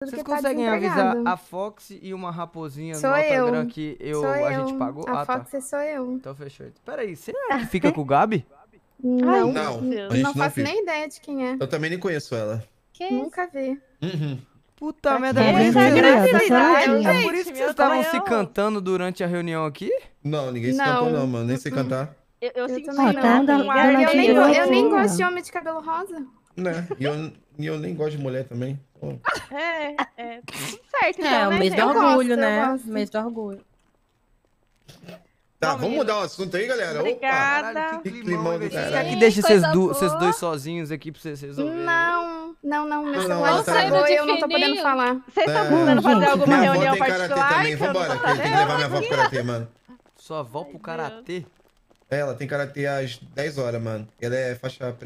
Vocês tá conseguem avisar desempregado. a Fox e uma raposinha Sou no eu. Instagram que a gente pagou? A Tá. Fox sou eu. Então fechou. Peraí, você é a que fica com o Gabi? Não, Não, Deus. a gente não não faço fica. nem ideia de quem é. Eu também nem conheço ela. Que isso? Nunca vi. Uhum. Puta Pra merda, quê? é por isso que Essa vocês- gravidade, é por isso que gente, vocês estavam se cantando durante a reunião aqui? Não, ninguém se Não. cantou não, mano. Nem sei cantar. Eu senti também não. um Dona ar Eu nem, Tirou eu nem aqui, gosto ó. de homem de cabelo rosa. Né? E eu nem gosto de mulher também. Então, tudo certo, então, É, o né, mês do gente? orgulho, eu né? gosto. Mês do orgulho. Tá, Bom, vamos mudar o assunto aí, galera. Obrigada. Caralho, que Que climão, climão do velho. caralho. Será que deixa vocês, Coisa vocês boa. dois sozinhos aqui pra vocês resolverem? Não, meu Não, celular ela tá- travou e eu não tô Fininho. podendo falar. Vocês estão É. precisando fazer Gente, alguma minha avó reunião tem karatê particular? também. que eu não tô Vambora, que tem que sabendo? levar minha avó pro karatê, mano. Sua avó pro karatê? Ela tem karatê às 10 horas, mano. Ela é faixa preta.